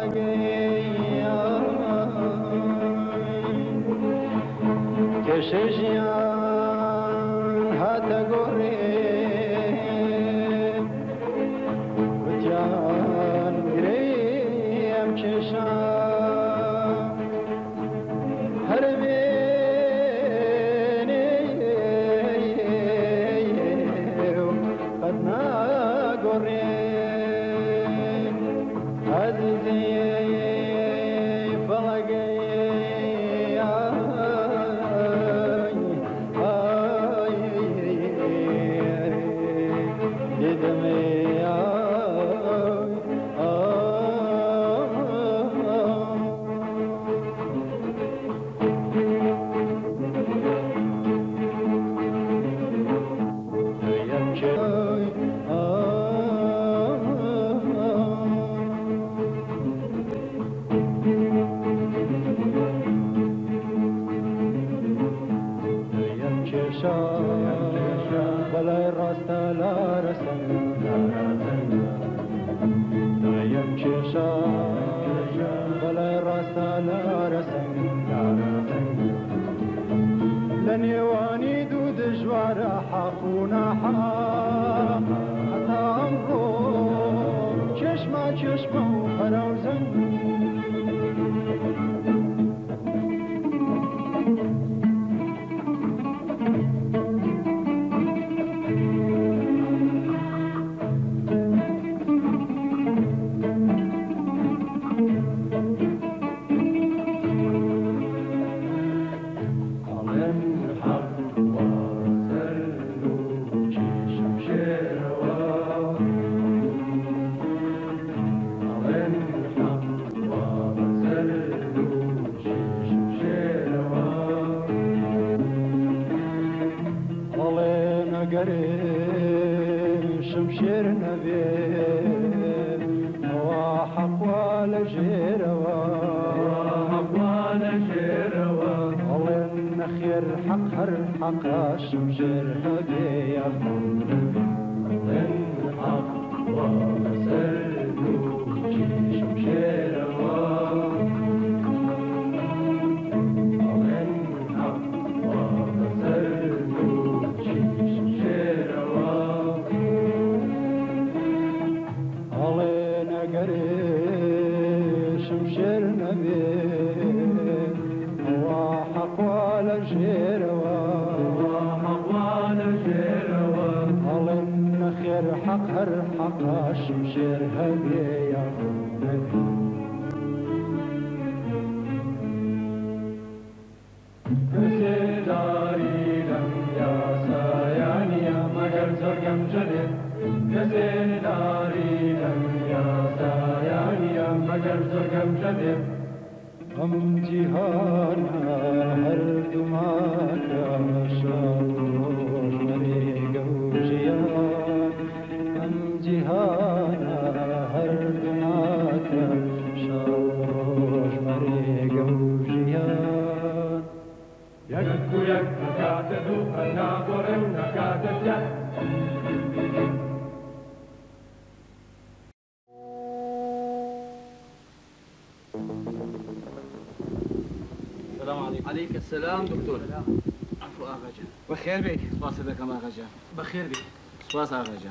عليك السلام دكتور. عفو آغا جان. بخير بك. سپاس دەکەم آغا جان. بخير بك. سپاس آغا جان.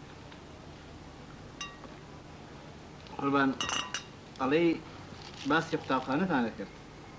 قوربان ئەڵێی باسی قوتابخانەتانە کرد.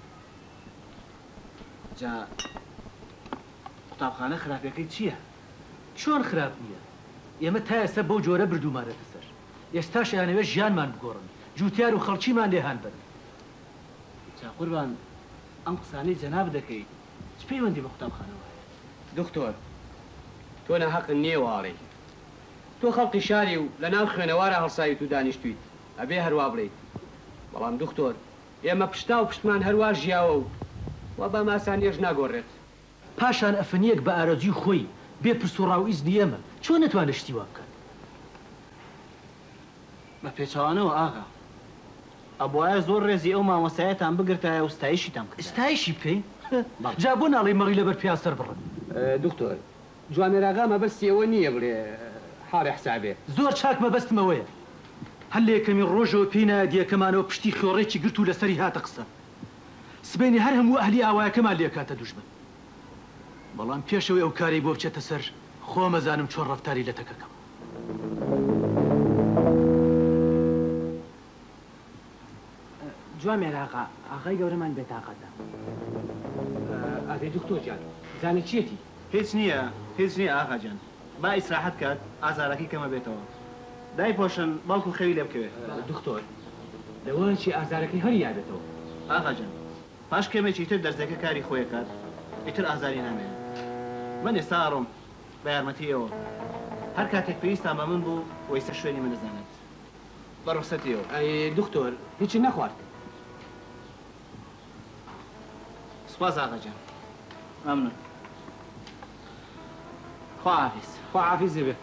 جا قوتابخانە خراپەکەی چییە؟ چۆن خراپ نییە؟ ئێمە تا ئێستا بەو جۆرە بردومارەتە سەر. ئێستاش ئەیانەوێت ژیانمان بگۆڕن. جوتیار و خەڵکیمان لێهان بن. جا قوربان ئەم قسانەی جەناب دەکەیت چ پەیوەندی بە قوتابخانەوە هەیە؟ دکتۆر تۆ ناحەق نییە واڵێ. تۆ خەڵقی شاری و لە ناو خوێنەوارە هەڵساویت و دانیشتویت ئەبێ هەروە بڵێیت. بەڵام دکتۆر ئێمە پشتا و پشتمان هەروە ژیاوە و وا بە ماسانیەش ناگۆڕێت. پاشان ئەفەنیەک بە ئارەزوی خۆی بێ پرس و ڕاو ئیزنی ئێمە چۆن نەتوانێت شتی وا بکات؟ بە پێچەوانەوە ئاغا ئەبوایە زۆر ڕێزی ئەو مامۆستایەتان بگرتایە و ستایشیتان بکرد. ستایشی بکەین؟ جا بۆ ناڵێ مەڕی لەبەر پیاز سەر بڕن. دکتۆر جوانێراغا مەبەستی ئەوە نییە بڵێ حاڵی حسابێ. زۆر چاک مەبەستمەوەیە. هەر لە یەکەمین ڕۆژەوە پێی نایە پشتی خۆڕێکی گرت و لەسەری هاتە قسە سبەینی هەر هەموو ئەهلی ئاوایەکەمان لێکاتە دوژمن بەڵام پێشەوەی ئەو کارەی بۆ بچێتە سەر خۆ مەزانم چۆن ڕەفتاری لە تەکەکەم جوان مێراغا ئاغای گەورەمان بێتاقەتە ئاغای دکتۆر جان زانێت چیەتی؟ هیچ نییە ئاغاجان با ئیسراحەت کات ئازارەکەی کەمە بێتەوە دایپۆشن باڵکو خەوی لێ بکەوێت دکتۆر لەوە چی ئازارەکەی هەر یادێتەوە ئاغاجان پاش کەمێکی تر دەرزەکە کاری خۆی کات ئیتر ئازاری نامێنێت من ئێستا ئاڕۆم بە یارمەتیەوە هەر کاتێک پێویستان بە من بوو وەیسە شوێنی من دەزانێت بە ڕوخسەتیەوە ئەی دکتۆر هیچی نەخوارد سپاس ئاغاجان مەمنون خواحافیز خواحافیزێ بێ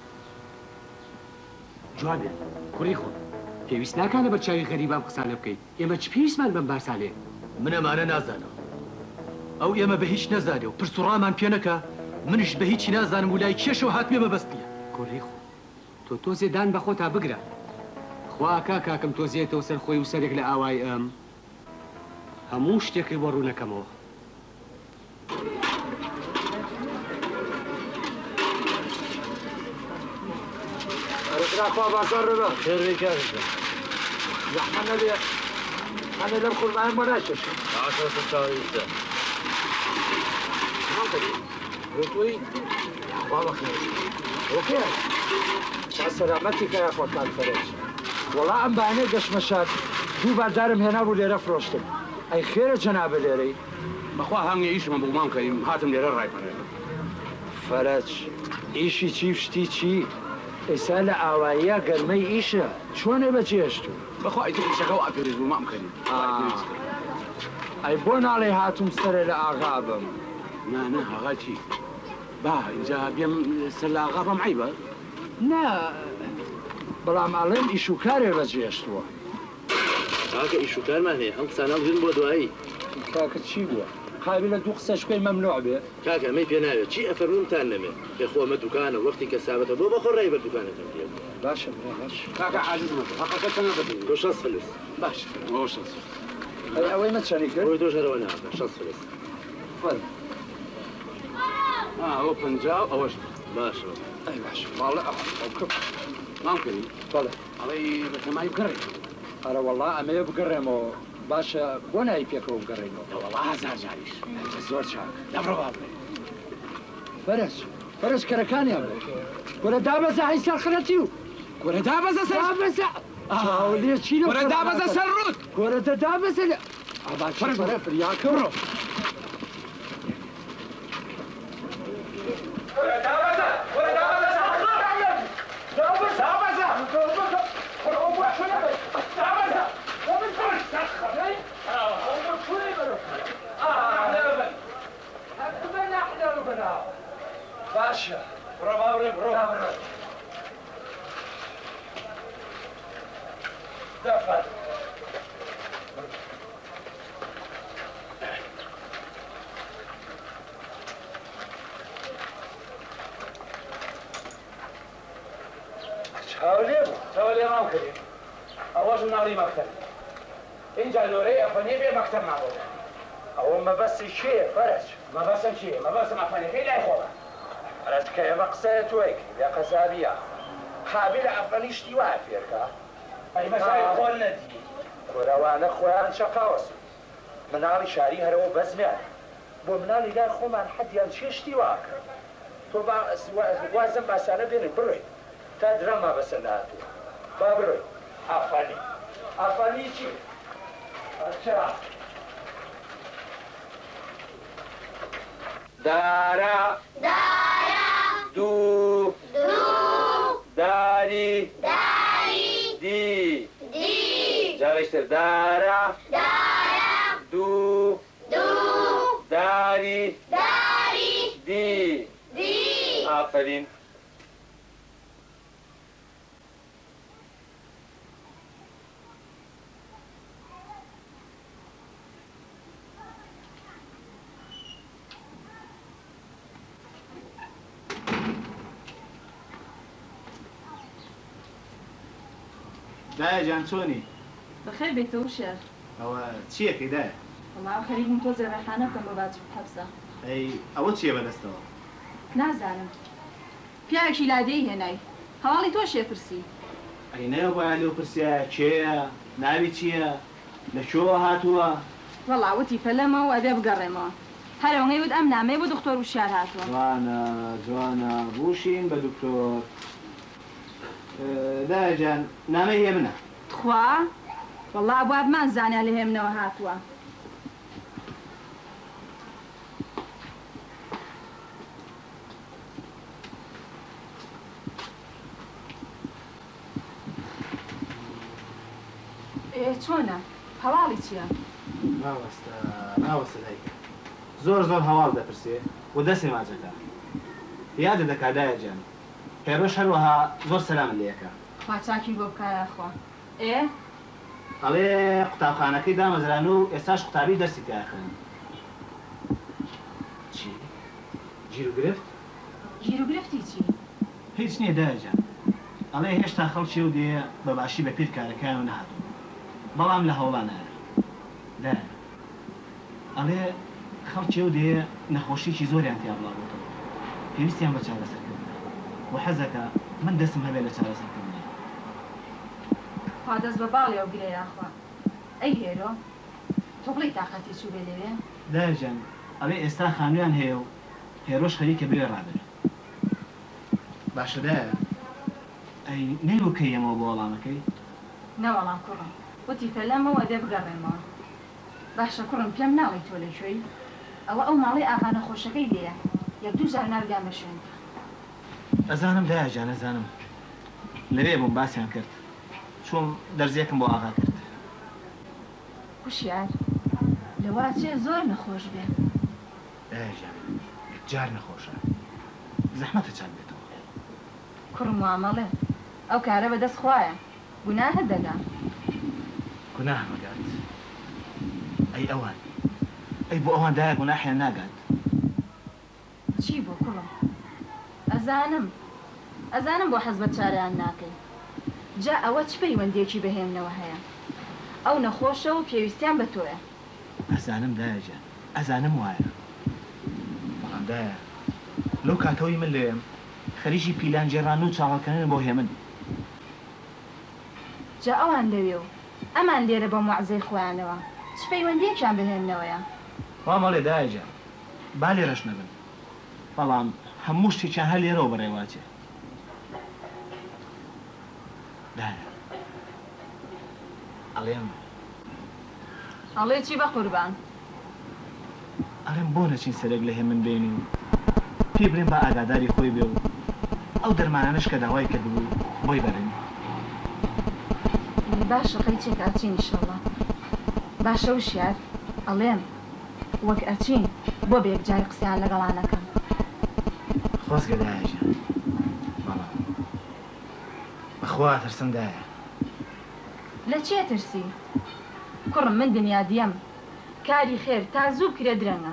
جوان بێ کوڕی خۆ پێویست ناکانە بە چاوی غەریبان قسانە بکەیت ئێمە چ پێویستمان بەم باسالێ من ئەمانە نازانم ئەو ئێمە بە هیچ نەزانێ و پرس و ڕامان پێ نەکا منیش بە هیچی نازانم و لای کێشەوە هاتمێ مەبەست نییە کوڕی خۆ تۆ تۆزێدان بە خۆتا بگرە خوا کاکم تۆزێتەوە سەر خۆی و سەرێک لە ئاوای ئەم هەموو شتێکی بۆ ڕوونەکەمەوە خوا بازار رو خیلی کرده زحمه نبیه همه دم خود مهم مناشش عشرة التواريخ روتوي والله خير وكيف مع سلامتك يا اخوة الفرج والله ام بعيني قش مشاد دو بردارم هنا بو ليرة فروشتم اي خير جناب ليري بخوا هنگی ایش من بگمان کنیم هاتم لیره رای فرج ایشی چی شتی چی إسالة آوائية قرمي إيشا شواني بجيشتو بخوا إيتو إيشاكا وأبيريز وما أمكني أي بون علي هاتم سر لأغابم نا أغاتي با إنجا بيم سر لأغابم عيبا نا بلام علم إيشو كاري بجيشتو كاكا إيشو كار ماني هم قسانا وزين بو دوائي كاكا تشي بوا قابل دو قساش كوي ممنوع به كاكا مي بيناوي تشي أفرمون تانمي بخوا ما دكانه وقتي كسابته بو بخور رايبا دكانه تنبيه باشا باشا كاكا عاجز مطلع حقا كتنا بدي وش فلس باشا وش أي أوي ما تشاني كر؟ هو دوش هروانا شص فلس فل هو بنجاو أوش باشا أي باشا والله أوكب ممكن طلع علي بس ما يبقري أنا والله أما يبقرمو باشا بونا يبيكو بقرينو والله هزار جاريش زور شاك دبرو بابلي فرش كركان يا ابني كورة دابزة هاي سرخنتيو كورة دابزة دابزة وليه تشيلو كورة دابزة سرود كورة دابزة لا أبا فرق فرياك برو باشا برو دفع حاولي ما كريم أواش ناري مكتب إن جالوري أفني بي مكتب معه أو ما بس شيء فرج ما بس شيء ما بس ما فني في لا يخوض فرج كيف قصيت ويك يا قزابية حابل أفنيش تيوها فيركا أي مسائل قولنا دي كوروانا خوان شقاوس منالي شاري هرو بزمان بو منالي قال خو من حد ينشيش تيواك تو وازم بسانه بين بروي تا درما بسناتو بابروي أفني چي أچرا دارا دو داري دي جاوشتر دارا دو داري دي آفرين دایەجان چۆنی؟ بەخێر بێتەوە شێر. ئەوە چییەکەی دایە؟ وەڵا خەریکم تۆزێ ڕێحانە بکەم بە باجی حەبسە. ئەی ئەوە چییە بەدەستەوە؟ نازانم. پیاوێکی لادەی هێنای. هەواڵی تۆ شێپرسی. ئەی نەیە بۆیان لێو پرسیە کێیە؟ ناوی چییە؟ لە کوێوە هاتووە؟ وەڵا وتی فەلەمەوە ئەبێ بگەڕێمەوە. هەرەوەی وت ئەم نامەی بۆ دکتۆر وشار هاتووە. جوانە جوانە بوشین بە دکتۆر. دایەجان نامەی هێ منە. خوا؟ وەڵا بوا بمان زانیا لە هێمنەوە هاتووە. چۆنە؟ هەواڵی چییە؟ ناوەستە دایک. زۆر هەواڵ دەپرسێ و دەسێ ماجەکە. یادە دەکا دایەجان. هێرۆش هەروەها زۆر سەلام لێەکە. خوا چاکی بۆ بکایە خوا. ئێ؟ ئەڵێ قوتابخانەکەی دامەزران و ئێستاش قوتابی دەرسی تیاخن. چی؟ گیر و گرفت؟ گیر و گرفتی چی؟ هیچ نییە دایەجان. ئەڵێ هێشتا خەڵکی و دێ بەباشی بە پیر کارەکان و نهاتوو. بەڵام لە هەوڵانە دایە. ئەڵێ خەڵکی و دێ نەخۆشیی زۆریان تیا بڵاوتەوە. پێویستیان بە چارەسەرکردن. و حەزەکە من دەستم هەبێت لە چارەسەرکردن. خوا دەست بە باڵێەوە گرێ یاخوا. ئەی هێرۆ تۆ بڵی تاقەتی چوو بێ لەوێ؟ دایەجان ئەڵێ ئێستا خانوویان هەیە و هێرۆش خەریکە برێ ڕادر. باشە دایە ئەی نەیوەکەی ئەمەوە بۆ وەڵامەکەی؟ نەوەڵام کوڕم وتی فەلەمەوە ئەبێ بگەڕێمەوە. باشە کوڕم پێم ناڵی تۆ لەکوێی؟ ئەوە ئەو ماڵی ئاغا نەخۆشەکەی دێیە. یەک دوو جار ناردیان بە شوێن. ئەزانم دایەجان ئەزانم. لەوێ بووم باسییان کرد. چۆم دەرزیەکم بۆ ئاغا کرد. هوشیار لەوا چێ زۆر نەخۆش بێ. دایەجان جار نەخۆشە. زەحمەتە چاک بێتەوە. کوڕم وامەڵێ ئەو کارە بەدەست خوایە. گوناهت دەگا. گوناه مەگات. ئەی ئەوان. ئەی بۆ ئەوان دایە گوناحیان ناگات. چی بۆ کوڕم؟ ئەزانم بۆ حەز بە چارەیان ناکەی. جا ئەوە چ پەیوەندێکی بەهێمنەوە هەیە؟ ئەو نەخۆشە و پێویستیان بە تۆیە. ئەزانم دایەجان ئەزانم وایە. بەڵام دایە لەو کاتەوەی من لێم خەریکی پیلان جێڕان و چاوەکەنن بۆ هێمن. جا ئەوان لەوێ و ئەمان لێرە بە موعزەی خۆیانەوە چ پەیوەندێکیان بەهێمنەوەیە؟ وا مەڵێ دایەجان با لێرەش نەبن. بەڵام هەموو شتێکیان هەر لێرەوە بەڕێواچێ. دایە ئەڵێ چی بە قوربان؟ ئەڵێم بۆ نەچین سەرێک لە هێمن بێنین و پێ برێن بە ئاگاداری خۆی بێ و ئەو دەرمانانش کە داوای کردبوو بۆی بەرین. باشە قەیچێک ئاچین ئینشەڵڵا. باشە وشیار ئەڵێم وەک ئەچین بۆ بە یەکجاری قسەیان لەگەڵانەکەم. خۆزگە دایەجان بەڵام بەخوا ترسم دایە. لە چێ ترسی؟ کوڕم من دنیا دیەم کاری خێر تا زوو کرێ درەنگە.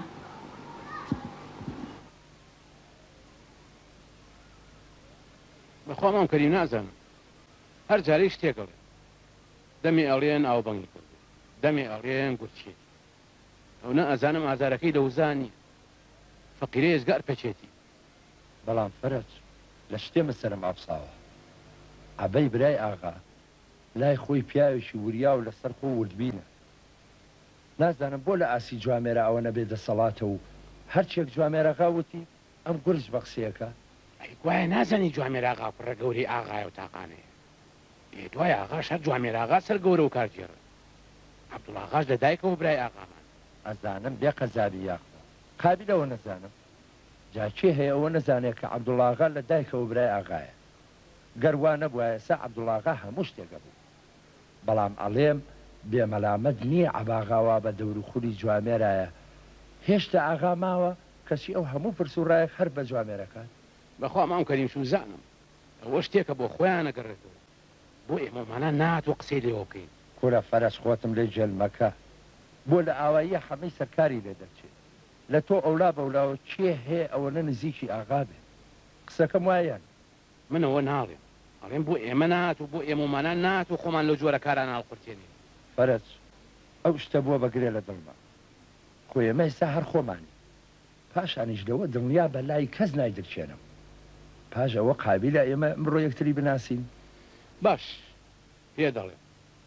بەخوا مام کەریم نازانم هەر جارەی شتێکەڵێ دەمی ئەڵێن ئاوبەنگی کرد دەمی ئەڵێن گورچێتی ئەو نە ئەزانم ئازارەکەی دەوزانی فەقیرە ێزگار پەچێتی. بەڵام فەرەج لە شتێمە سەرم ئافساوە عەبەی برای ئاغا لای خۆی پیاوێکی وریا و لەسەر خۆ وردبینە. نازانم بۆ لە ئاسی جوامێرە ئەوە نەبێ دەسەڵاتە و هەرچێک جوامێرەغا وتی ئەم گورج بە قسەیەکە. ئەی گوایە نازانی جوامێراغا پڕە گەوری ئاغایە و تاقانەیە. دوای ئاغاش هەر جوامێراغا سەر گەورە و کارگێڕە. عەبدوڵاغاش لە دایکەوە برای ئاغامان. ئەزانم بێ قەزابی یاخوا قابلەوە نەزانم. جا کێ هەیە ئەوە نەزانێت کە عەبدوڵاغا لە دایکەوە برای ئاغایە. گەروا نەبووایە سا عەبدوڵاغا هەموو شتێکە بوو. بەڵام ئەڵێم بێمەلامەت نییە عەباغاوا بە دەوروخوری جوامێرایە. هێشتا ئاغا ماوە کەسی ئەو هەموو پرسوڕایەک هەر بە جوامێرەکان. بەخوا مام کەریم سوزانم ئەوە شتێکە بۆ خۆیان نەگەڕێتەوە بۆ ئێمەمانە ناتوە قسەی لێوە بکەین. کورە فەرەج خۆتم لێ جێلمەکە بۆ لە ئاواییە هەمەی سەرکاری لێ دەرچێت. لە تۆ ئەولا بەولاوە کێ هەیە ئەوە نە نزیکی ئاغا بێ؟ قسەکەم وایەن منەوە ناڵێم ئەڵێن بۆ ئێمە نات و بۆ ئێمەمانان نات و خۆمان لەو جۆرە کاران هەڵقورتێنین. فەرەج ئەو شتە بووە بەگرێ لە دڵما خۆ ئێمە ئێستا هەر خۆمانی پاشانیش لەوە دڵنیا بە لای کەس نایدرچێنم پاش ئەوە قابیلە ئێمە ئەمڕۆ یەکتری بناسین. باش پێ دەڵێ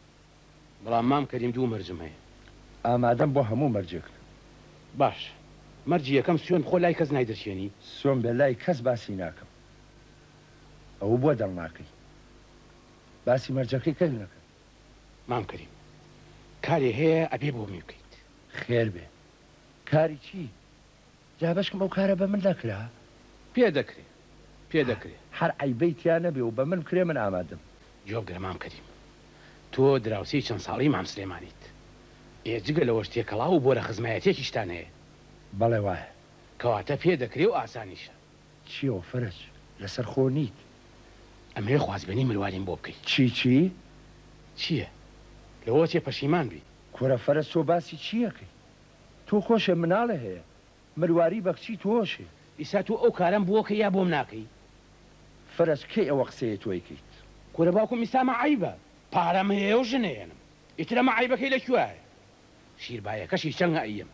بەڵام مام کەریم دوو مەرجم هەیە. ئامادەم بۆ هەموو مەرجێک. باش مەرجی یەکەم سوێن خۆ لای کەس نایدرچێنی. سۆم بێ لای کەس باسی ناکەم. ئەوە بۆ دڵناکەی باسی مەرجەکەی کەس نەکەم. مام کەریم کارێ هەیە ئەبێ بۆ می بکەیت. خێر بێ. کاری چی؟ جا بەشکم ئەو کارە بە من نەکرا. پێ دەکرێت پێ دەکرێت هەر عیبەی تیا نەبێ و بە من بکرێ من ئامادەم. جوابگرە مام کەریم تۆ دراوسی چەند ساڵی مام سلێمانیت ئێجگە لەوە شتێکەڵا و بۆرە خزمایەتێکیشتان هەیە. بەڵێ وایە کەواتە پێ دەکرێت و ئاسانیشە. چیەوە فەرەج لەسەر خۆ نیت ئەمێ خوازبێنی مرواریم بۆ بکەیت. چی چییە؟ لەوە چێ پەشیمان بی. کورە فەرەج تۆ باسی چیەکەی؟ تۆ خۆشە مناڵە هەیە مرواری بەخچی تۆشێ. ئیسا تۆ ئەو کارم بۆکە یا بۆم ناکەی؟ فەرەج کەی ئەوە قسەیە تۆیکەیت؟ کورە باوکم ئیسامە عیبە پارەم هەیە و ژنێنم ئیترەمە عیبەکەی لەکوایە؟ شیربایەکەشی چەنگە ئەیم.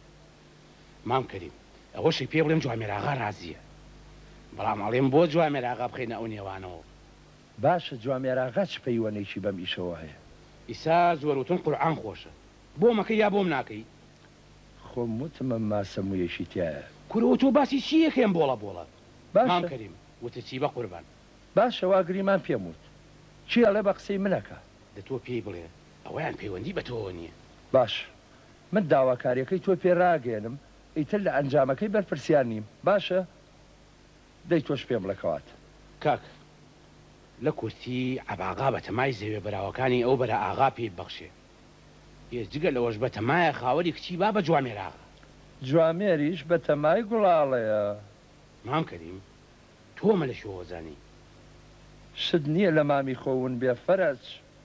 مام کەریم ئەوەشی پێ بڵێم جوامێراغا رازیە بەڵام ئەڵێم بۆ جوامێراغا بخەینە ئەو نێوانەوە. باشە جوامێراغا چ پەیوەنێکی بەم ئیشەوە هەیە؟ ئیسا زۆروتن قورئان خۆشە بۆ مەکەی یا بۆم ناکەی؟ خۆم وتمە ماسەموویەشی تایە. کورەوە تۆ باسی چیەکەم بۆڵە مام باشە کەریم وتە چی بە قوربان؟ باشە واگریمان پێم وت چی ئەڵێ بە قسەی منەکە؟ دە تۆ پێی بڵێ ئەوەیان پەیوەندی بە تۆوە نییە. باش من داواکاریەکەی تۆ پێ ڕاگەێنم ئیتر لە ئەنجامەکەی بەرپرسیان نیم. باشە دەی تۆش پێم بڵێکەوات. کاک لە کورتی عەباغا بە تەمای زەوێ بەراوەکانی ئەو بەرە ئاغا پێ بەخشێ هێزجگە لەوەش بە تەمایە خاوەری کچی با بە جوامێراغا. جوامێریش بە تەمای گوڵاڵەیە. مام کەریم تۆمە لە شۆوەزانی شت نییە لە مامی خۆون بێ فەرەج.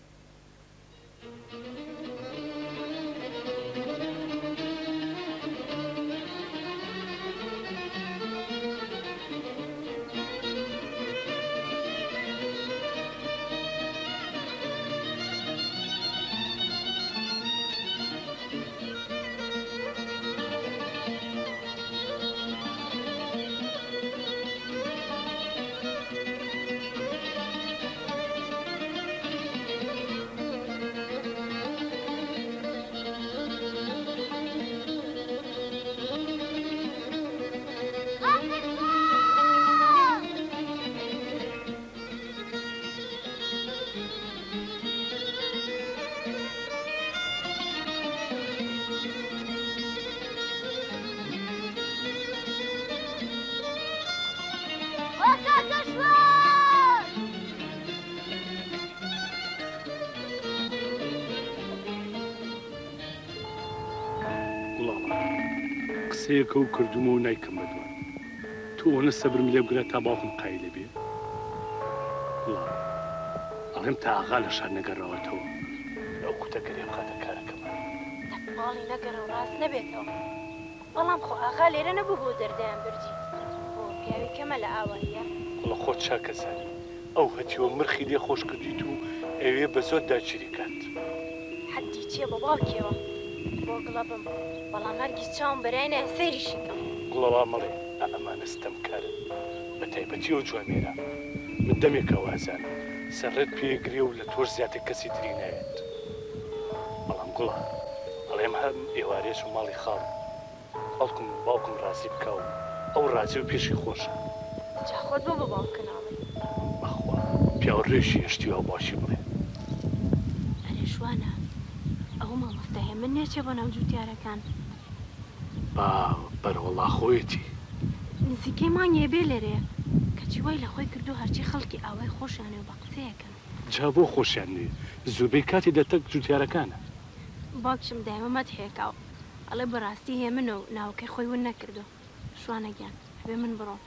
قسەیەکە و کردومە و نایکەم بەدوان تۆ ئەوەنە سەبرم لێ بگرە تا باوکم قایلە بێ. ئەڵێم تا ئاغا لە شار نەگەڕاوەتەوە ئەو کوتەگەرێ بخاتە کارەکەمان. باڵی نەگەڕە و ڕاست نەبێتەوە بەڵام خۆ ئاغا لێرە نەبوو بۆ دەردەیان بردی بۆ پیاوی کەمە لە ئاواییە. وڵە خۆت چاکەزانی ئەو هەتیوە مرخی لێ خۆش کردیت و ئەوێ بە زۆر داگیری کات. حەدی چییە بە باوکیەوە بۆ گڵە بم بەڵام هەرگیز چاوم بەرای سەیریشی کەم. گوڵەوا مەڵێ ئەمانە ستەمکارن بە تایبەتی ئەو جوامێرە من دەمێکە وازان سەرڕێت پێگرێ و لە تۆر زیاتر کەسی تری ناوێت. بەڵام گوڵە ئەڵێم هەم ئێوارێش و ماڵی خاڵ ئەڵکم باوکم ڕازی بکە و ئەو ڕازی و پێشی خۆشە. جا خۆت بۆ بە باوکە ناڵێ بەخوا پیاو ڕێژی هێشتی و باشی بڵێ. ئەرێ شوانە ئەو مامۆستایە من نێچێ بۆ ناو جوتیارەکان. بەرەوەڵا خۆیەتی نزیکەی مانگێ بێ لێرەیە کەچی وای لە خۆی کردو هەرچی خەڵکی ئاوای خۆشیانێ و بە قسەیەکەن. جا بۆ خۆشیان نوێ زۆربەی کاتی دەتەک جوتیارەکانە. باوکشم دایمەمەت هێکاو ئەڵێ بەڕاستی هێ منە و ناوکەی خۆی ون نەکردو. شوانەگیان هەبێ من بڕۆم.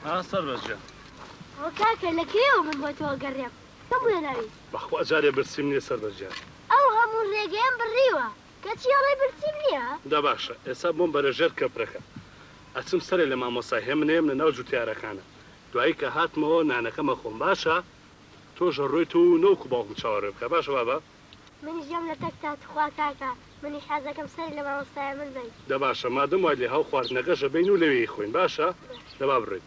سەربەجە ئەو کاکە لەکوێوە من بۆ تۆ گەڕێم کەم وێناوی بەخوا جارێ برسیم نییە سەربەجە ئەو هەموو ڕێگەیان بڕیوە کەچی ئەڵێ برسیم نییە دا باشە ئێستا بۆم بەرەژێر کەپرەکە ئەچم سەرێ لە مامۆسای هێمنێم لە ناو جوتیارەکانە دوایی کە هاتمەوە نانەکەمە خۆم باشە تۆژە ڕۆیت و نەوەکو باوکم چاوەڕێ بکە باشە بابا منیش گەم لە تەکتا تخوا کاکە منی حەزەکەم سەری لە مامۆستایە من بێت دا باشە مادەم وای لێ هاو خواردنەکەشە بین و لەوێی خۆین باشە دەبا بڕێت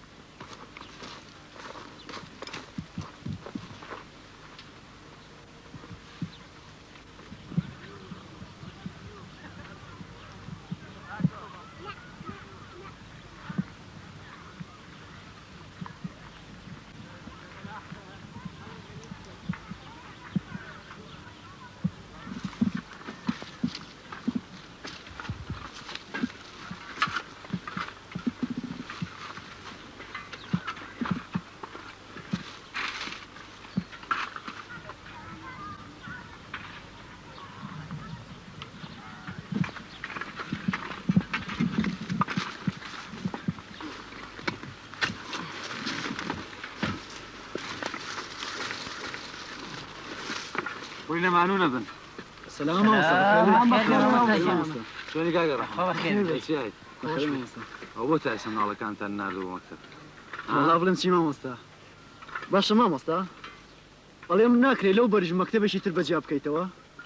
وين معنونا بن سلام عليكم شلونك قاقرة؟ خير شاهد هو تعسن على كانت النار ومكتب والله بلن شي مامۆستا باشە مامۆستا بەڵێم ناکرێت لەو بەرژ مەکتەبێکی تر بەجیا بکەیتەوە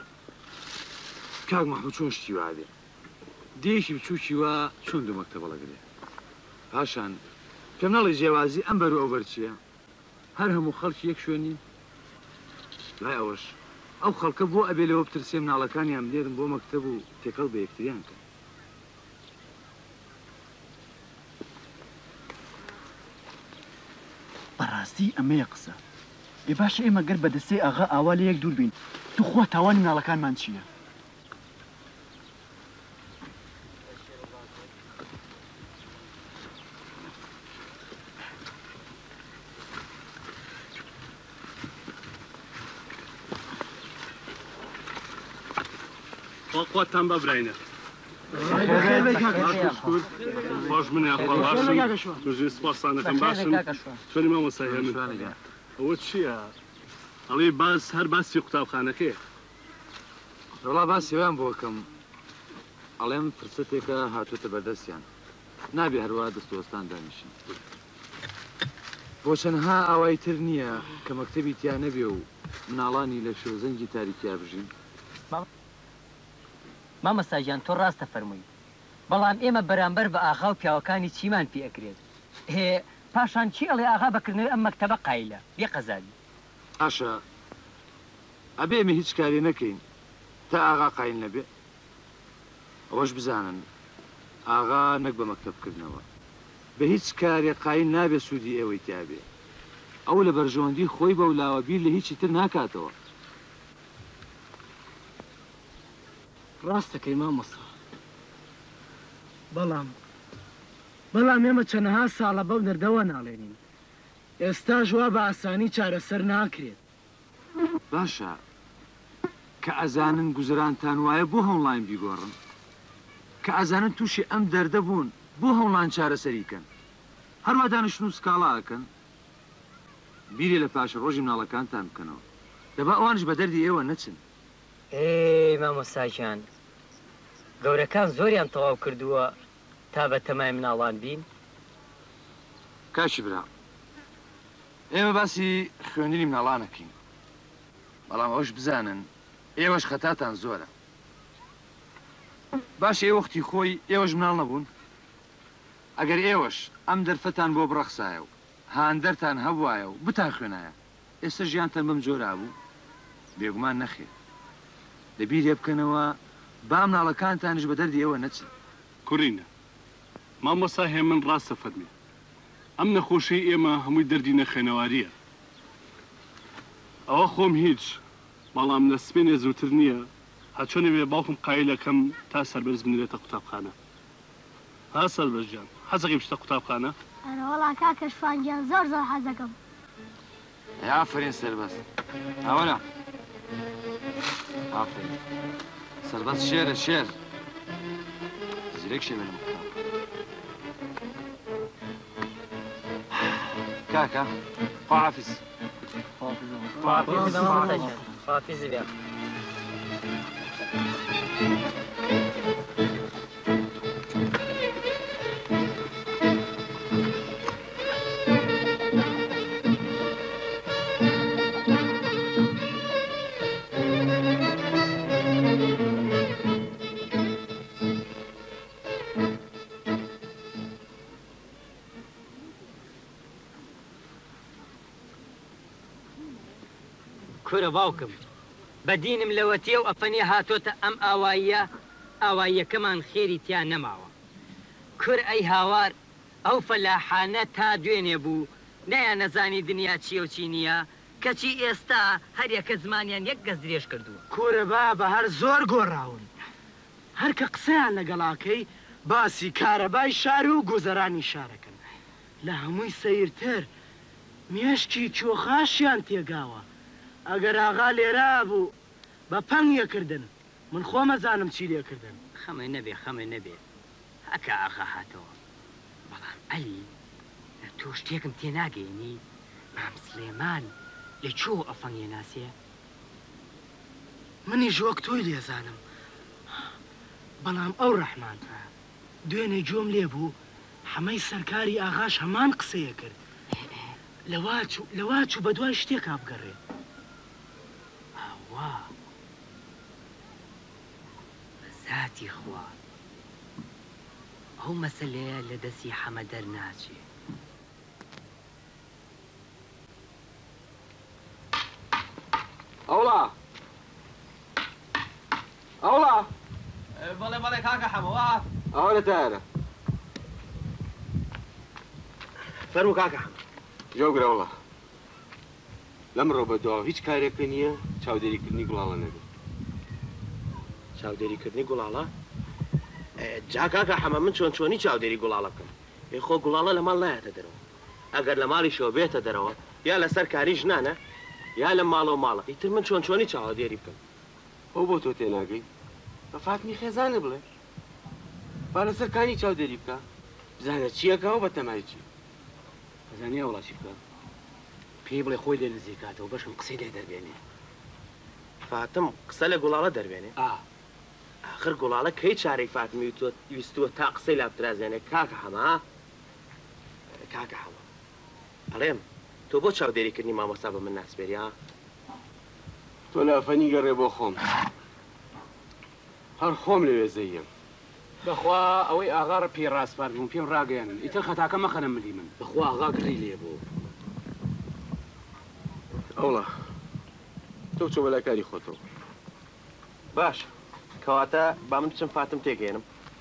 کاک مەحموود چۆن شتی وا بێ دێشی بچووکی وا چۆن دوو مەکتەبە لەگرێ پاشان پێم نەڵێ جیاوازی ئەم بەر و ئەو بەر چییە هەر هەموو خەڵکی یەک شوێنی لای ئەوەش ئەو خەڵکە بۆ ئەبێ لەوە بترسێ مناڵەکانیان لێرن بۆ مەکتەب و تێکەڵ بە یەکتریان کە بەڕاستی ئەمەیە قسە بێ باشە ئێمە گەر بەدەستەی ئاغا ئاوا لە یەک دوور بین تو خوا تاوانی مناڵەکانمان چییە خۆتان بەبراینە باش منێ باشم توژێ سپاسانەکەم باشم چۆنی مامۆسای هێمن ئەوە چییە ئەڵێ باس هەر باسی قوتابخانەکەیە وڵا باسی ویان بۆ بکەم ئەڵێم فرسەتێکە هاتوۆتە بەردەستیان نابێ هەروە دەستۆستان دانیشن بۆ چەندها ئاوای تر نییە کە مەکتەبی تیا نەبێ و مناڵانی لە شێوزەنگی تاریکیا بژین مامەساژیان تۆ ڕاستە فەرمووی بەڵام ئێمە بەرامبەر بە ئاغا و پیاوەکانی چیمان پێ ئەکرێت هێ پاشان چی ئەڵێ ئاغا بەکردنەوەی ئەم مەکتەبە قایلە بێ قەزابی ئاشە ئەبێ ئێمە هیچ کاری نەکەین تا ئاغا قاین نەبێ ئەوەش بزانن ئاغا نەک بە مەکتەبکردنەوە بە هیچ کارێ قاین نابێ سوودی ئێوەی تیابێ ئەو لە بەرژەوەندی خۆی بە ولاوە بیر لە هیچی تر ناکاتەوە ڕاستەکەی مامۆستا بەڵام ئێمە چەندەها ساڵە بەو دەردەوە ناڵێنین ئێستا ژوا بە ئاسانی چارەسەر ناکرێت باشە کە ئەزانن گوزرانتان وایە بۆ هەوڵان بیگۆڕن کە ئەزانن تووشی ئەم دەردە بوون بۆ هەوڵان چارەسەریکەن هەروە دانیشتن و سکاڵاکەن بیرێ لە پاشە ڕۆژی مناڵەکانتان بکەنەوە دەبا ئەوانش بە دەردی ئێوە نەچن مامۆستاژیان گەورەکان زۆریان تەواو کردووە تا بە تەمای مناڵان بین کاشی برا ئێمە باسی خوێندنی مناڵانەکەین بەڵام ئەوش بزانن ئێوەش خەتاتان زۆرە باش ئێوەختی خۆی ئێوەش مناڵ نەبوون ئەگەر ئێوەش ئەم دەرفەتان بۆ بڕەخسایە و هاندەرتان هەبوایە و بتان خوێنایە ئێستا ژیانتان بەم جۆرا بوو بێگومان نەخێت لەبیرێ بکەنەوە با مناڵەکانتانش بە دەردی ئێوە نەچن کوڕینە مامۆستا هێمن ڕاستە فەرمی ئەم نەخۆشی ئێمە هەمووی دەردی نەخێنەواریە ئەوە خۆم هیچ بەڵام لە سپێنێ زووتر نییە هەچۆنێ بێ باوکم قایلەکەم تا سەربەرز بنرێتە قوتابخانە ها سەربەرزجان حەزەکەی بچتە قوتابخانە وەڵا کاکە شوانگیان زۆر حەزەکەم ئافرین سەربەز ئەوەنە ئافرین سەربەز شێرە شێر زیرەک شێوێنە كاكا حافظ حافظ بیا کورە باوکم بەدینم لەوەتێ و ئەفەنێ هاتۆتە ئەم ئاواییەکەمان خێری تیان نەماوە کور ئەی هاوار ئەو فەلاحانە تا دوێنێ بوو نەیان نەزانی دنیا چیە و چی نییە کەچی ئێستا هەریەکە زمانیان یەک گەز درێژ کردووە کورە بە هەر زۆر گۆڕاون هەر کە قسەیان لەگەڵاکەی باسی کارەبای شار و گوزەرانی شارەکەن لە هەمووی سەیرتر مێشکی چۆخاشیان تێگاوە ئەگەر ئاغا لێرا بوو بە پەنگ یەکردن من خۆمەزانم چی لێکردن خەمە نەبێ هەکە ئاغا هاتەوە بەڵام ئەلی تۆ شتێکم تێناگەینی مام سلێمان لەکوێ ئەفەنگێ ناسێ منیش وەک تۆی لێزانم بەڵام ئەو ڕەحمان دوێنێ جۆم لێ بوو حەمەی سەرکاری ئاغاش هەمان قسەیە کرد لەوا چوو بە دوای شتێک ئابگەڕێ ئاوا بەزاتی خوا ئەو مەسەلەیە لە دەستی حەمە دەرناچێ ئەوڵا بەڵێ کاکە حەمەوە ئەوە لە تایەرە فەرموو کاکە حەمە جۆگرە وڵا لەمڕۆ بەدواوە هیچ کارێکە نییە چاودێریکردنی گوڵاڵە نەبێت چاودێریکردنی گوڵاڵە جا کاکە حەمە من چۆنی چاودێری گوڵاڵە بکەم خۆ گوڵاڵە لە ماڵ نایەتە دەرەوە ئەگەر لە ماڵیشەوە بێتە دەرەوە یا لەسەر کاری ژنانە یا لە ماڵەوە ماڵە ئیتر من چۆنی چاودێری بکەم ئەو بۆ تۆ تێناگەی بە فاتمی خێزانە بڵێ با لەسەرکانی چاودێری بکە بزانە چیەکەەوە بە تەمایکی بەزانانی وڵاتی بکە پێی بڵێ خۆی لێ نزیکاتەوە بەشم قسەی لێ دەربێنێ فاتم قسە لە گوڵاڵە دەربێنێ آخر گوڵاڵە کەی چارەی فاتمی ویستووە تا قسەی لا بترازێنێ کاکە حەما ئەڵێم تۆ بۆ چاودێریکردنی مامۆستا بە من ناسبێری تۆ لە ئەفەنی گەڕێ بۆ خۆم هەر خۆم لەوێ زەیم بەخوا ئەوەی ئاغا پێ ڕاستپار بووم پێم ڕاگەیانن ئیتر خەتاکە مەخەنە ملی من بەخوا ئاغا گڕی لێ بوو ئەوڵا تۆ چۆ بەلای کاری خۆتەوە باش کەواتە با من بچم فاتم تێگەێنم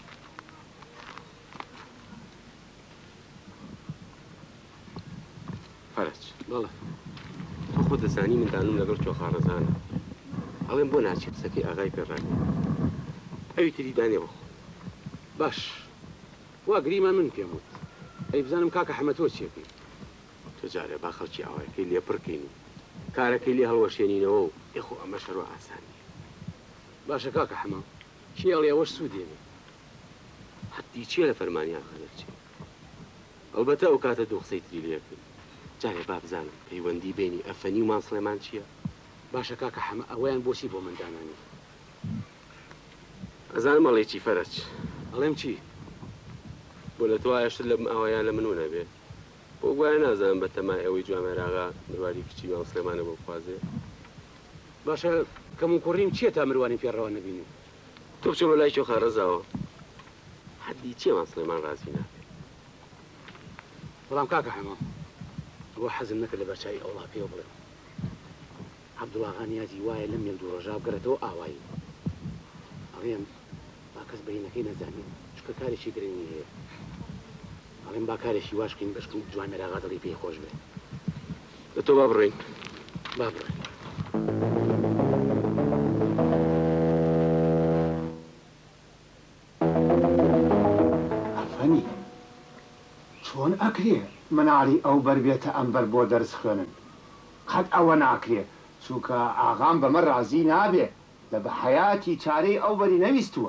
فەرج بەڵێ تۆ خۆ دەزانی من دانم لەگەڵ چۆخارەزانە ئەڵێم بۆ ناچی قسەکەی ئاغای پێڕاگە ئەوی تری دانێ بەخۆ باش وا گریمان من پێم وت ئەی بزانم کاکە حەمە تۆ چێکەی تۆ جارێ با خەڵکی ئاوایەکەی لێ پڕکەین کارەکەی لێ هەڵوەشێنینەوە و ئێخۆ ئەمە شەرۆ ئاسانی باشە کاکە حەمە کێڵێ ئەوەش سوودێنێ حەدی چیە لە فەرمانی ئاغا دەرچێ ئەلبەتە ئەو کاتە دوو قسەی تری لێ کرد جارێ با بزانم پەیوەندی بینی ئەفەنی و مان سڵێمان چییە باشە کاکە حەمە ئەوەیان بۆچی بۆ من دانانی ئەزانم ئەڵێکی فەرج ئەڵێم چی بۆ لە تۆ ئاشتر لە ئەوەیان لە من و نەبێت بۆ گوایە نازانم بە تەمای ئەوەی جوامێراغا مرواری کچی مام سلێمانە بۆ بخوازێ باشە کەم و کوڕیم چییە تا مروانی پێڕەوە نەبینی تۆ بچۆ بە لای چۆخارەزاوە حەدی چییە مام سلێمان ڕازی نابێت بەڵام کاکە حەمە بۆ حەزم نەکرد لە بەرچای ئەوڵا پێوە بڵێم عەبدوڵاغا نیازی وایە لەم یەک دوو ڕۆژا بگەڕێتەوە ئاوایی ئەڵێم با کەس بەینەکەی نەزانێت چکە کارێکی گرنگی هەیە ئەڵێم با کارێکی واشکەین بەشکم جوامێراغا دڵی پێی خۆش بێت لە تۆ با بڕۆین با بڕۆین ئەفەنی چۆن ئەکرێ مناڵی ئەو بەربێتە ئەمبەر بۆ دەرس خوێنن قەت ئەوە ناکرێ چونکە ئاغام بەمە ڕازی نابێ لە بە حەیاتی چارەی ئەو بەری نەویستووە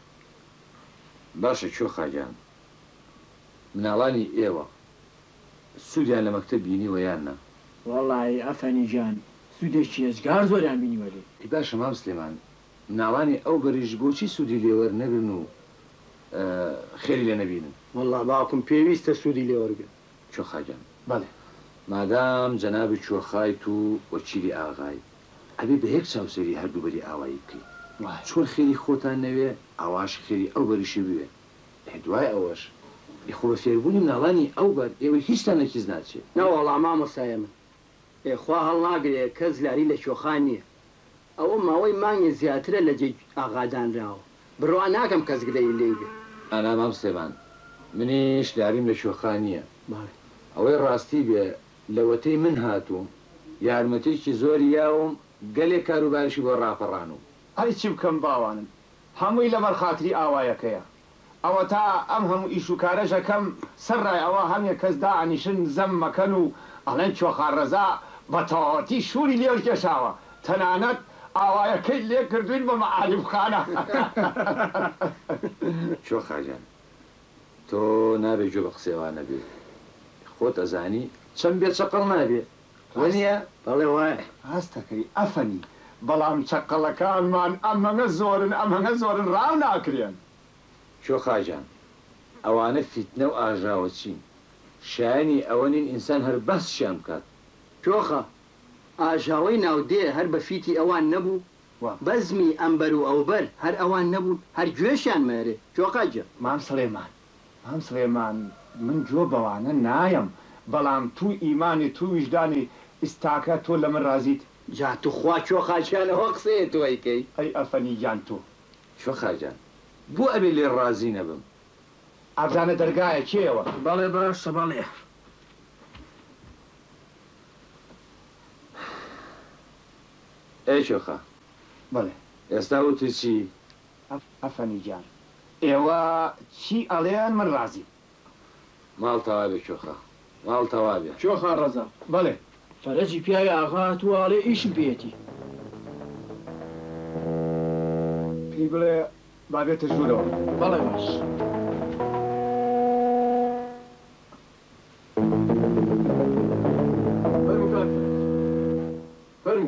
باشە کوێ خاگیان مناڵانی ئێوە سوودیان لە مەکتەب بینیوە یان نا؟ وەڵڵی ئەفەنی گیان سوودێکی ێزگار زۆریان بینیوە لێ. باشە مام سلێمان ناوانی ئەو بەریش بۆچی سوودی لێوەر نەبن و خێری لێ نەبینن؟ وەڵڵا باوکم پێویستە سوودی لێوەرگن. چۆخاجان بەڵێ مادام جەنابی چۆخایت و وەکیلی ئاغای ئەبێ بە یەک چاوسەری هەردووبەری ئاوایی بکەیت چۆن خێری خۆتان نەوێ ئاواش خێری ئەو بەریشی بوێ دوای ئەوەش خۆ بە فێربوونی مناڵانی ئەو بەر ئێوە هیچتان نەکیز ناچێت نەوەڵا مامۆستایە من ئێخوا هەڵ ناگرێ کەس لاری لە شۆخان نییە ئەوە ماوەی مانگی زیاترە لە جێ ئاغادانراوە بڕوا ناکەم کەس گدەی لێگە ئانا مام سلێمان منیش لاریم لە شۆخان نییە ئەوەی ڕاستی بێ لەوەتەی من هاتووم یارمەتێکی زۆری یاوم گەلێک کاروبارشی بۆ ڕاپەڕانوم هەری چی بکەم باوانم هەمووی لەبەر خاتری ئاوایەکەیە ئەوە تا ئەم هەموو ئیش و کارەژەکەم سەرڕای ئەوە هەمیە کەس داعانیشن زەم مەکەن و ئەڵێن چۆخان ڕەزا بە تەواوەتی شووری لێر کێشاوە تەنانەت ئاوایەکەی لێ کردوین بە مەعالیمخانە چۆخاجان تۆ نابێ گوێ بە قسێوانە بێ خۆت ئەزانی چەند بێت چەقەڵ نابێ وەنیە بەڵێ وایە هەستەکەی ئەفەنی بەڵام چەقەڵەکانمان ئەمەنە زۆرن ڕاو ناکرێن چۆخاجان ئەوانە فیتنە و ئاژاوە چین شایانی ئەوە نین ئینسان هەر بەسشیان بکات چۆخە ئاژاوەی ناودێ هەر بە فیتی ئەوان نەبوو بەزمی ئەمبەر و ئەوبەر هەر ئەوان نەبوون هەر گوێشیان مەرێ چۆقاجە مام سلێمان من جۆ بەوانە نایم بەڵام تو ئیمانی تو ویژدانی ئستاکە تۆ لە من ڕازیت جا تو خوا چۆخاجیانەوە قسەیە تۆیکەی ئەی ئەفەنی گیان تۆ چۆخاجان بۆ ئەبێ لێ ڕازی نەبم ئابزانە دەرگایە کێوە بەڵێ باشە بەڵێ ئەی چۆخە بەڵێ ئێستا وتی چی ئەفەنی گیان ئێوە چی ئەڵێن من ڕازی ماڵ تەوا بێ چۆخە ماڵ تەوا بێ چۆخان ڕەزا بەڵێ فەرەجی پیاوی ئاغا توواڵێ ئیشم پێێتی پێی بڵێ با بێتە ژوورەوە بەڵێ باش فەرمو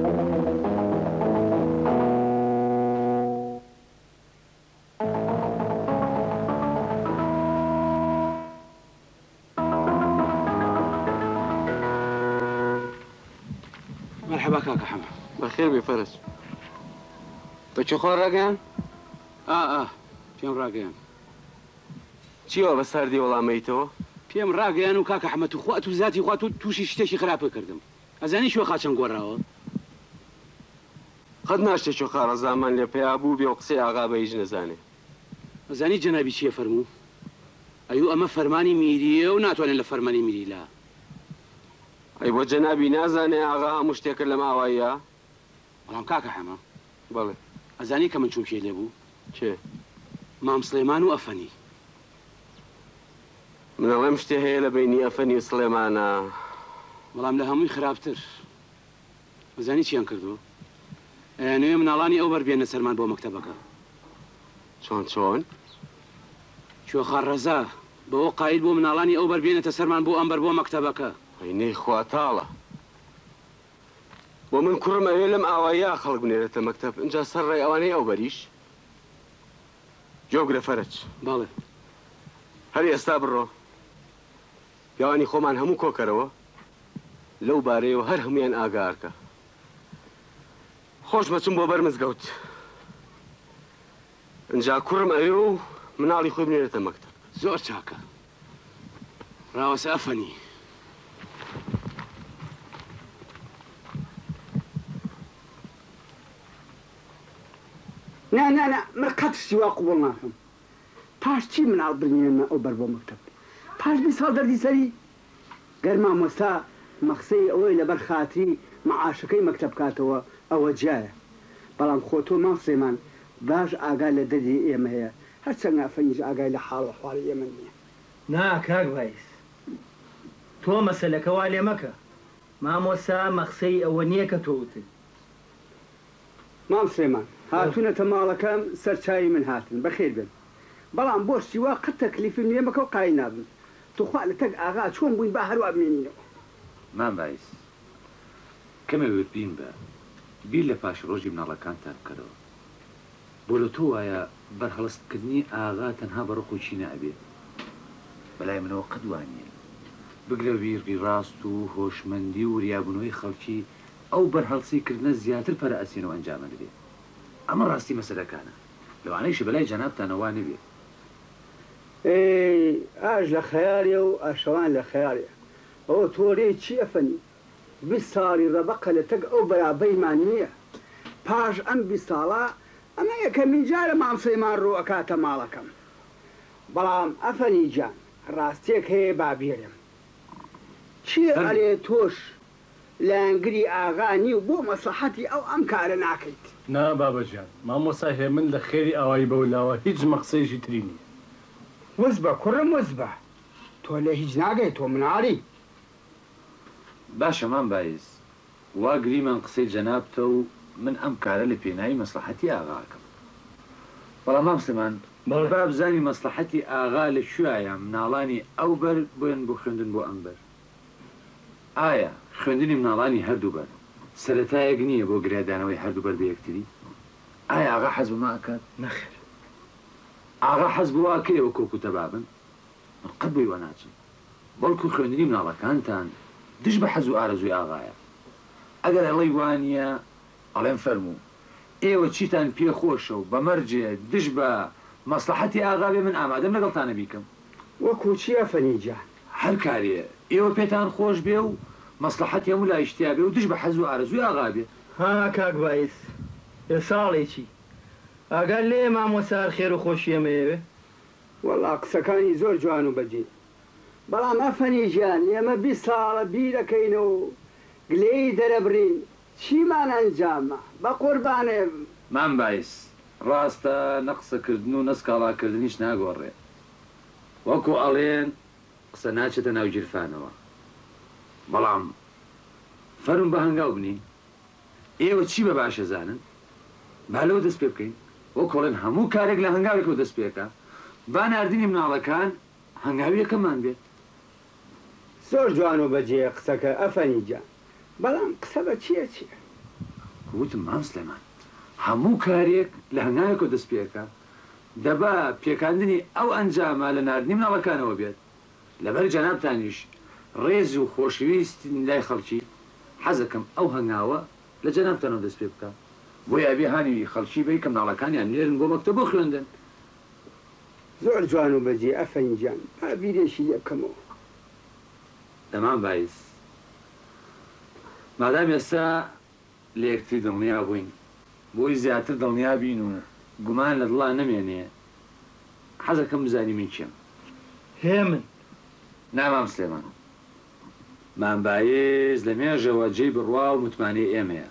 مرحبا كاكا حمد بخير بفرج بچخۆ ڕاگەیان؟ پێم ڕاگەیان چیوە بە ساردی وەڵامەیتەوە؟ پێم ڕاگەیان و کاکە حەمەت و خوات و زاتی خوات و تووشی شتێکی خراپە کردم ئەزانی شوێ خاچەن گۆڕاوە قەت ناشتێ چۆخارە زامان لێ پێیا بوو بێ و قسەی ئاغا بە هیچ نەزانێ ئەزانی جەنابی چییە فەرموو؟ ئەیوو ئەمە فەرمانی میریە و ناتوانێت لە فەرمانی میری لا ئەی بۆ جەنابی نازانێ ئاغا هەموو شتێکرد لەم ئاواییە؟ بەڵام کاکە حەمە بەڵێ ئەزانی کە من چوم کێ لێ بوو؟ چێ؟ مام سلێمان و ئەفەنی منەڵێم شتێ هەیە لە بینی ئەفەنی و سلێمانە بەڵام لە هەمووی خراپتر ئەزانی چیان کردو؟ نوێ مناڵانی ئەو بەربێنە سەرمان بۆ مەکتەبەکە چۆن؟ چۆخان ڕەزا بەوە قایل بۆ مناڵانی ئەو بەربێنێتە سەرمان بۆ ئەمبەر بۆ مەکتەبەکە عینەی خواتاڵە بۆ من کوڕم ئەوێ لەم ئاوایە خەڵک بنێرێتە مەکتەب اینجا سەر ڕێی ئەوانەی ئەو بەریش جۆگرە فەرج بەڵێ هەر ئێستا بڕۆ پیاوانی خۆمان هەموو کۆکەرەوە لەو بارەیەوە هەر هەمویان ئاگارکە خۆش بەچم بۆ بەر مزگەوت اینجا کوڕم ئەوێ و مناڵی خۆی بنێرێتە مەکتەب زۆر چاکە ڕاوەسە ئەفەنی نا من قەت سیوا قوبڵ ناکەم پاش چی مناڵ بردێنە ئەو بەر بۆ مەکتەب پاش 20 ساڵ دەردی سەری گەر مامۆستا مەقسەی ئەوەی لەبەر خاتری مەعاشەکەی مەکتەب کاتەوە ئەوە جایە بەڵام خۆ تۆ مام سلێمان باش ئاگای لە دەردی ئێمە هەیە هەرچەند ئەفەنیش ئاگای لە حاڵ و حواڵی ئێمە نییە نا کاک بایس تۆ مەسەلەکە وا لێ مەکە مامۆستا مەقسەی ئەوە نییە کە تۆ وتت مام سلێمان هاتوونەتە ماڵەکەم سەرچاوی من هاتن بەخێر بن بەڵام بۆشتی وا قەت تەکلیفم لێ مەکە و قای نابن توخوا لە تەک ئاغا چۆن بووین با هەروە بمێنینەوە مام باعیس کەمەوێت بین بە بیر لە پاش ڕۆژی مناڵەکانتان بکەرەوە بۆ لە تۆ وایە بەرهەڵستکردنی ئاغا تەنها بە ڕۆخۆکی نابێت بەلای منەوە قەدوانیە بگرە بیرغی ڕاست و هۆشمەندی و ریابوونەوەی خەڵکی ئەو بەرهەڵسیکردنە زیاتر پەرە ئەسینەوە ئەنجامە دەبێت ئەمە ڕاستی مەسەلەکانە لەوانەیشی بەلای جەنابتانەوە نەبێت ئاش لە خەیاریە و ئاشەوان لە خەیاریە ئەوە تۆرەی چی ئەفەنی 20 ساڵی ڕەبەقە لە تەک ئەو بەرابەیمان نییە پاش ئەم 20 ساڵە ئەمە یەکەمین جارە مامسەیمان ڕوو ئەکاتە ماڵەکەم بەڵام ئەفەنی جان ڕاستیەک هەیە بابیێرم چی ئەلێ تۆش لایەنگری ئاغانی و بۆ مەسلحەتی ئەو ئەم کارە ناکەیت نا بابەجان مامۆستا هێ من لە خێری ئاوایی بەولاوە هیچ مەقسەیەکی تری نییە وەز بە کوڕم وەز بە تۆ لە هیچ ناگەیت تۆ مناڵی باشە مام باعیس وا گریمان قسەی جەنابتە و من ئەم کارە لە پێناوی مەسلحەتی ئاغاکەم بەڵام مام سلێمان با بزانی مەسلحەتی ئاغا لە کوێیە مناڵانی ئەو بەر بێن بۆ خوێندن بۆ ئەم بەر ئایا خوێندنی مناڵانی هەردوو بەر سەرەتایەک نییە بۆ گرادانەوەی هەردوو بەر بە یەکتری ئایا ئاغا حەز بما ئەکات نەخێر ئاغا حەز بۆ ئاکەیەوە کۆکوتە بابن من قەت بۆی وە ناچم بەڵکو خوێندنی مناڵەکانتان دش بە حەز و ئارەزوی ئاغایە ئەگەر ئەڵەی وانە ئەڵێن فەرموو ئێوە چیتان پێخۆشە و بەمەرجێ دش بە مەسلحەتی ئاغا بێ من ئامادەم لەگەڵتانە بیکەم وەکو چیە فەنیجان هەر کارێ ئێوە پێتان خۆش بێ و مەسلحەتی هەموو لایشتیا بێ و دش بە حەز و ئارەزوی ئاغا بێ ها کاک باعیس ێ ساڵێکی ئاگەر لێ مامۆسار خێر و خۆشیەمەیەوێ وەڵا قسەکانی زۆر جوان و بەجێ بەڵام ئەفەنیژیان ئێمە 20 ساڵە بیرەکەینەوە و گلەی دەرەبرین چیمان ئەنجامە بە قوربانێ مام باعیس ڕاستە نەقسەکردن و نەسکاڵاکردنیش ناگۆڕێ وەکو ئەڵێن قسە ناچێتە ناو جیرفانەوە بەڵام فەرم بە هەنگاو بنین ئێوە چی بە باشە زانن با لەوە دەست پێ بکەین وەکۆڵێن هەموو کارێک لە هەنگاوێکەوە دەست پێکە با نردنی مناڵەکان هەنگاویەکەمان بێت زۆر جوان و بەجێ قسەکە ئەفەنیجان بەڵام قسە بە چییە چییە وتم مام سلێمان هەموو کارێک لە هەنگاوێکەوە دەست پێکە دەبا پێکاندنی ئەو ئەنجامە لە نردنی مناڵەکانەوە بێت لەبەر جەنابتانیش ڕێز و خۆشەویستن لای خەڵکی حەزەکەم ئەو هەنگاوە لە جەنابتانەوە دەست پێ بکە بۆی ئەبێ هانی خەڵکی بی کە مناڵەکانیان نێرن بۆ مەکتەبە خوێندن زۆر جوان و بەجێ ئەفەنیجان با بیرێکی لێ بکەمەوە تەمام باعیس مادام ئێستا لە یەکتری دڵنیا بووین بۆی زیاتر دڵنیا بین و گومان لە دڵا نەمێنێ حەزەکەم بزانی من چیم هێ من نامام سلێمان مام باعیس لە مێژەوە جێی بڕوا و متمانەی ئێمەیە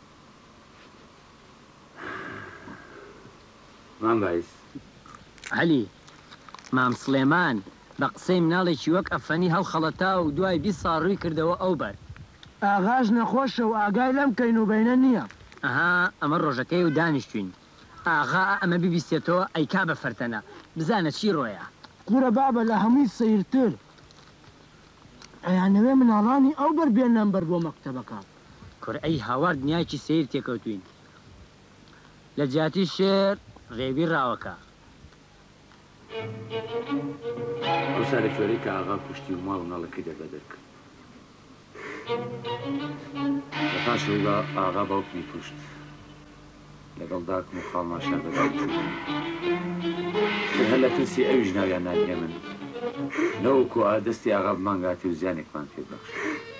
مام باعیس عەلی مام سلێمان بە قسەی مناڵێکی وەک ئەفەنی هەڵخەڵەتا و دوای 20 ساڵ ڕووی کردەوە ئەو بەر ئاغاش نەخۆشە و ئاگای لەم کەین و بەینە نییە ئەها ئەمە ڕۆژەکەی و دانیشتوین ئاغا ئەمە بیبیستێتەوە ئەیکا بە فەرتەنە بزانە چی ڕۆیە کوڕە بابە لە هەمووی سەیرتر ئەیانەوێ مناڵانی ئەو بەر بێنەم بەر بۆ مەکتەبەکە کورە ئەی هاوار دنیایکی سیر تێکەوتوین لە جاتی شێر ڕێوی ڕاوەکە ئەو سارە کوێرەی کە ئاغا کوشتی و ماڵ مناڵەکەی دەربەدەرکرد لە پاشەوەی بە ئاغا باوکی کوشت لەگەڵ داکم و خاڵماشار بەدای تر هەر لە ترسی ئەویش ناویان نانیە من نەوەکو دەستی ئاغا بمانگاتی و زیانێکمان پێ بەخش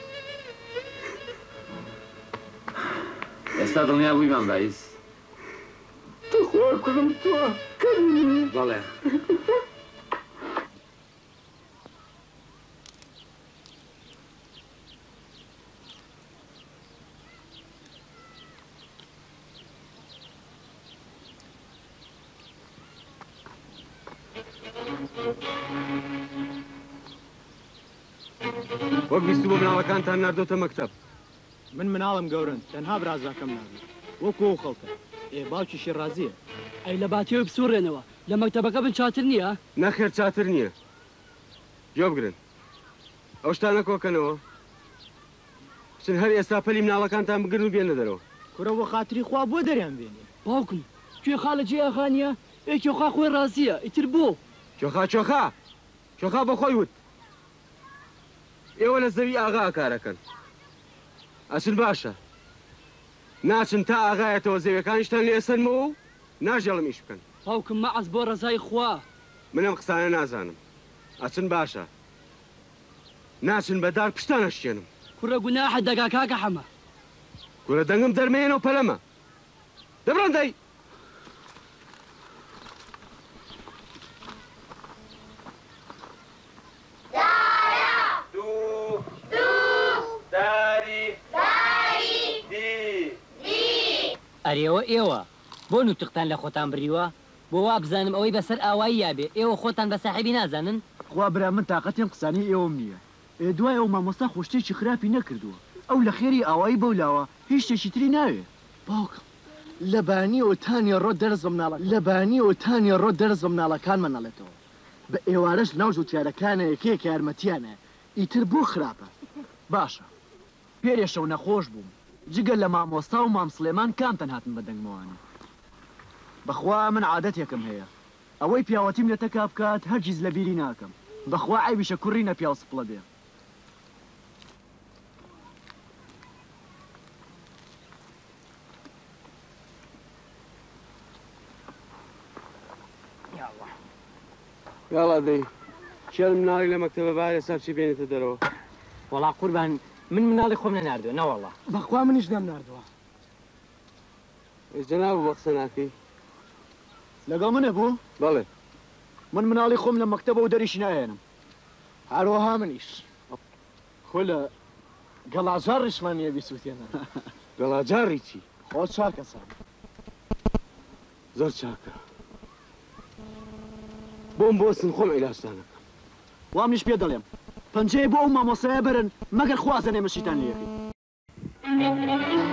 ئێستا دڵنیا بووی مام باعیس تو خۆر کوڕم تۆ کەمی بەڵێ وەک بیست بۆ مناڵەکانتان ناردۆتە مەکتەب من مناڵم گەورن تەنها برازاکەم نابێت وەکو ئەو خەڵکە باوکیشی ڕازیە ئەی لە باتیەوە بسوڕێنەوە لە مەکتەبەکە بن چاتر نییە نەخێر چاتر نییە گوێ بگرن ئەو شتانە کۆکەنەوە چن هەر ئێستا پەلی مناڵەکانتان بگرن و بێنە دەرەوە کورە بۆ خاتری خوا بۆ دەریان بێنێ باوکم کوێ خاڵە جێ ئاغانیە کێخا خۆی ڕازیە ئیتر بۆ چۆخا بە خۆی وت ئێوە لە زەوی ئاغا کارەکەن ئەچن باشە ناچن تا ئاغایەتەوە زەویەکانیشتان لێسەرمەوە و ناژێڵم ئیش بکەن باوکم مەعەز بۆ ڕزای خوا منم قسانە نازانم ئەچن باشە ناچن بەدار پشتانە شتێنم کوڕە گوناحە دەگا کاکە حەمە کوورە دەنگم دەرمێنەوە پەلەمە دەبڕندەی ئەرێەوە ئێوە بۆ نوتقتان لە خۆتان بریوە بۆ وا بزانم ئەوەی بەسەر ئاوایی یابێ ئێوە خۆتان بە ساحیبی نازانن خوا برا من تااقەتیم قسانی ئێوەم نییە دوای ئەو مامۆستا خۆشتێکی خراپی نەکردووە ئەو لە خێری ئاوایی بەولاوە هیچ شتێکی تری ناوێ باوکم لەبانی ئۆتانی ڕۆ دەرزم ناڵە لەبانی ئۆتانی ڕۆ دەرزم ناڵەکان منەڵێتەوە بە ئێوارەش ناو جوتیارەکانە یەکەیەک یارمەتیانە ئیتر بۆ خراپە باشە پێرێشە و نەخۆش بووم جگە لە مامۆستا و مام سلێمان کامتەن هاتن بە دەنگمەوانە بەخوا من عادەتێکم هەیە ئەوەی پیاوەتیم لە تەکا بکات هەرگیز لە بیری ناکەم بەخوا عیبیشە کوڕی نە پیاو سپڵە بێ یاڵا دەی شێر مناڵی لە مەکتەبە بارێ ساچی بێنێتە دەرەوە وەڵا قوربان من مناڵی خۆم نەناردووە نەوەڵا بەخوا منیش نەمناردووە جەناب بە قسە ناکەی لەگەڵ منە بوو بەڵێ من مناڵی خۆم لە مەکتەبە و دەریشی نایێنم هەروەها منیش خۆ لە گەڵاجار ڕیشمانیە بیسووتێنە گەڵاجاری چی خۆ چاکەسان زۆر چاکە بۆم بۆ سن خۆم عیلاسانەکەم وامنیش پێ دەڵێم پەنجەی بۆ ئەو مامۆسایە برن مەگەر خوازە نێمەشیتان لێکەی